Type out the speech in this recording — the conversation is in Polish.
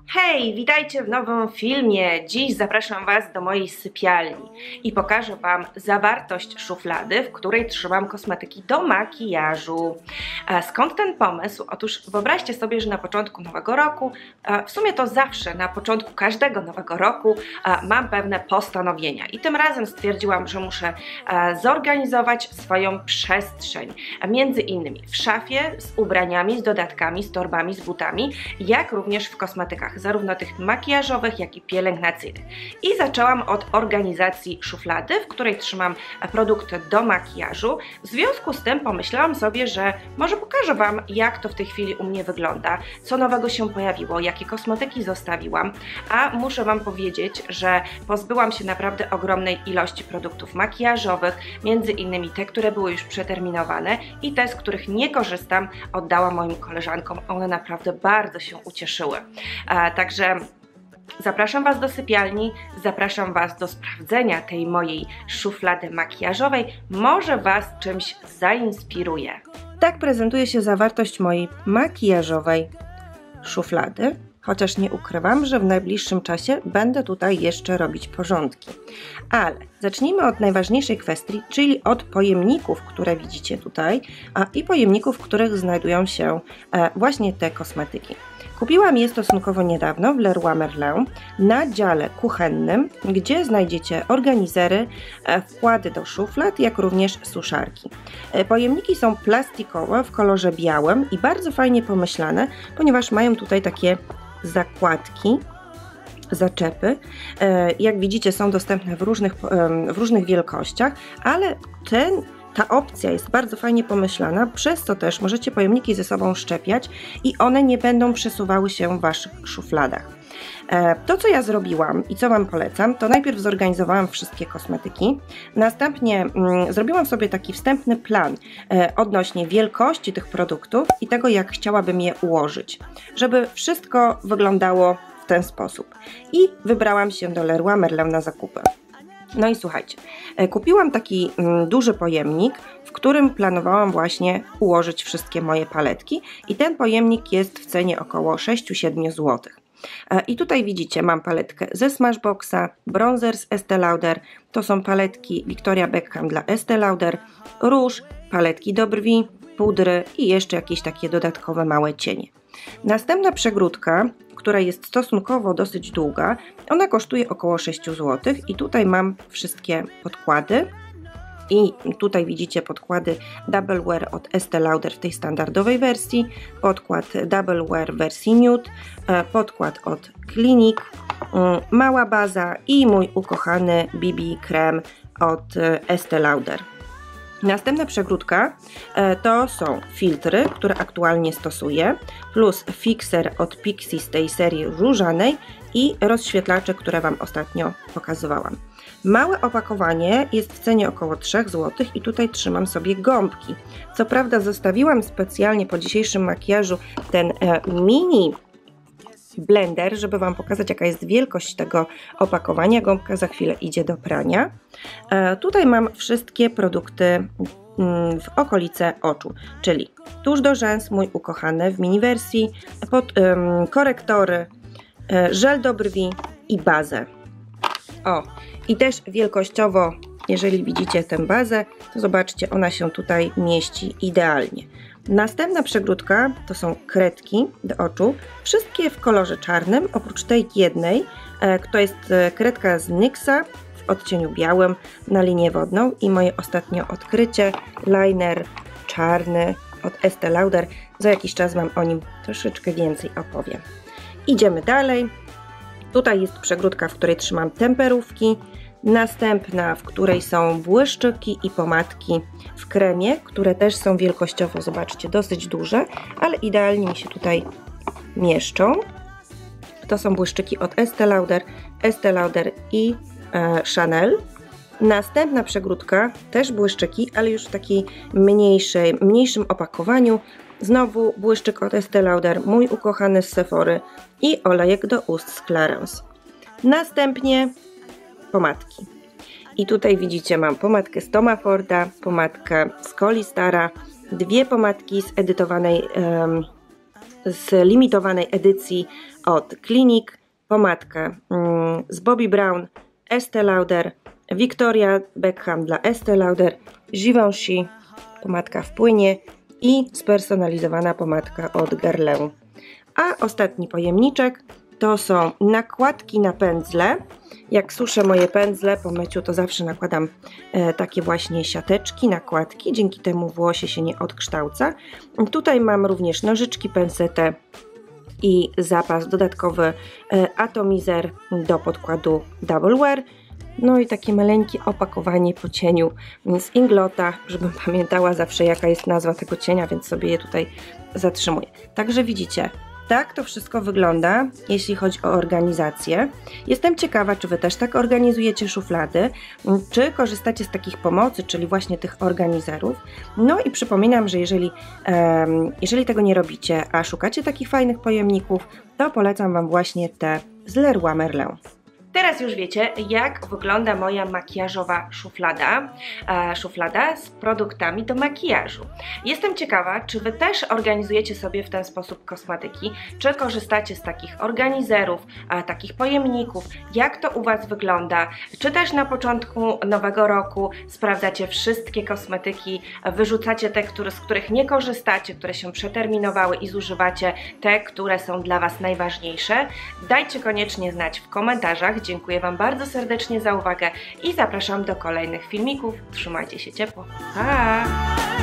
Hej, witajcie w nowym filmie. Dziś zapraszam Was do mojej sypialni i pokażę Wam zawartość szuflady, w której trzymam kosmetyki do makijażu. Skąd ten pomysł? Otóż wyobraźcie sobie, że na początku nowego roku, w sumie to zawsze na początku każdego nowego roku mam pewne postanowienia i tym razem stwierdziłam, że muszę zorganizować swoją przestrzeń, między innymi w szafie z ubraniami, z dodatkami, z torbami, z butami, jak również w kosmetykach, zarówno tych makijażowych, jak i pielęgnacyjnych. I zaczęłam od organizacji szuflady, w której trzymam produkty do makijażu. W związku z tym pomyślałam sobie, że może pokażę Wam, jak to w tej chwili u mnie wygląda, co nowego się pojawiło, jakie kosmetyki zostawiłam, a muszę Wam powiedzieć, że pozbyłam się naprawdę ogromnej ilości produktów makijażowych, między innymi te, które były już przeterminowane i te, z których nie korzystam, oddałam moim koleżankom. One naprawdę bardzo się ucieszyły. Także zapraszam Was do sypialni, zapraszam Was do sprawdzenia tej mojej szuflady makijażowej. Może Was czymś zainspiruje. Tak prezentuje się zawartość mojej makijażowej szuflady, chociaż nie ukrywam, że w najbliższym czasie będę tutaj jeszcze robić porządki. Ale zacznijmy od najważniejszej kwestii, czyli od pojemników, które widzicie tutaj, i pojemników, w których znajdują się właśnie te kosmetyki. Kupiłam je stosunkowo niedawno w Leroy Merlin na dziale kuchennym, gdzie znajdziecie organizery, wkłady do szuflad, jak również suszarki. Pojemniki są plastikowe w kolorze białym i bardzo fajnie pomyślane, ponieważ mają tutaj takie zakładki, zaczepy. Jak widzicie, są dostępne w różnych wielkościach, ale ta opcja jest bardzo fajnie pomyślana, przez co też możecie pojemniki ze sobą szczepiać i one nie będą przesuwały się w Waszych szufladach. To, co ja zrobiłam i co Wam polecam, to najpierw zorganizowałam wszystkie kosmetyki, następnie zrobiłam sobie taki wstępny plan odnośnie wielkości tych produktów i tego, jak chciałabym je ułożyć, żeby wszystko wyglądało w ten sposób. I wybrałam się do Leroy Merlin na zakupy. No i słuchajcie, kupiłam taki duży pojemnik, w którym planowałam właśnie ułożyć wszystkie moje paletki i ten pojemnik jest w cenie około 6-7 zł. I tutaj widzicie, mam paletkę ze Smashboxa, bronzer z Estée Lauder, to są paletki Victoria Beckham dla Estée Lauder, róż, paletki do brwi, pudry i jeszcze jakieś takie dodatkowe małe cienie. Następna przegródka, która jest stosunkowo dosyć długa, ona kosztuje około 6 zł i tutaj mam wszystkie podkłady i tutaj widzicie podkłady Double Wear od Estée Lauder w tej standardowej wersji, podkład Double Wear w wersji Nude, podkład od Clinique, mała baza i mój ukochany BB krem od Estée Lauder. Następna przegródka to są filtry, które aktualnie stosuję, plus fixer od Pixi z tej serii różanej i rozświetlacze, które Wam ostatnio pokazywałam. Małe opakowanie jest w cenie około 3 zł i tutaj trzymam sobie gąbki. Co prawda zostawiłam specjalnie po dzisiejszym makijażu ten mini blender, żeby Wam pokazać, jaka jest wielkość tego opakowania. Gąbka za chwilę idzie do prania. Tutaj mam wszystkie produkty w okolice oczu, czyli tusz do rzęs, mój ukochany w mini wersji, korektory, żel do brwi i bazę. I też wielkościowo, jeżeli widzicie tę bazę, to zobaczcie, ona się tutaj mieści idealnie. Następna przegródka to są kredki do oczu, wszystkie w kolorze czarnym, oprócz tej jednej, to jest kredka z NYX-a w odcieniu białym na linię wodną i moje ostatnie odkrycie, liner czarny od Estée Lauder. Za jakiś czas Wam o nim troszeczkę więcej opowiem. Idziemy dalej. Tutaj jest przegródka, w której trzymam temperówki. Następna, w której są błyszczyki i pomadki w kremie, które też są wielkościowo, zobaczcie, dosyć duże, ale idealnie mi się tutaj mieszczą. To są błyszczyki od Estée Lauder i Chanel. Następna przegródka, też błyszczyki, ale już w takiej mniejszym opakowaniu. Znowu błyszczyk od Estée Lauder, mój ukochany z Sephory i olejek do ust z Clarins. Następnie pomadki. I tutaj widzicie, mam pomadkę z Toma Forda, pomadkę z Colistara, dwie pomadki z limitowanej edycji od Clinique, pomadkę z Bobbi Brown, Estée Lauder, Victoria Beckham dla Estée Lauder, Givenchy, pomadka w płynie i spersonalizowana pomadka od Guerlain. A ostatni pojemniczek to są nakładki na pędzle. Jak suszę moje pędzle po myciu, to zawsze nakładam takie właśnie siateczki, nakładki, dzięki temu włosie się nie odkształca. Tutaj mam również nożyczki, pensetę i zapas dodatkowy atomizer do podkładu Double Wear. No i takie maleńkie opakowanie po cieniu z Inglota, żebym pamiętała zawsze jaka jest nazwa tego cienia, więc sobie je tutaj zatrzymuję. Także widzicie, tak to wszystko wygląda, jeśli chodzi o organizację. Jestem ciekawa, czy Wy też tak organizujecie szuflady, czy korzystacie z takich pomocy, czyli właśnie tych organizerów. No i przypominam, że jeżeli tego nie robicie, a szukacie takich fajnych pojemników, to polecam Wam właśnie te z Leroy Merlin. Teraz już wiecie, jak wygląda moja makijażowa szuflada z produktami do makijażu. Jestem ciekawa, czy Wy też organizujecie sobie w ten sposób kosmetyki, czy korzystacie z takich organizerów, takich pojemników, jak to u Was wygląda, czy też na początku nowego roku sprawdzacie wszystkie kosmetyki, wyrzucacie te, z których nie korzystacie, które się przeterminowały i zużywacie te, które są dla Was najważniejsze. Dajcie koniecznie znać w komentarzach. Dziękuję Wam bardzo serdecznie za uwagę i zapraszam do kolejnych filmików. Trzymajcie się ciepło. Pa!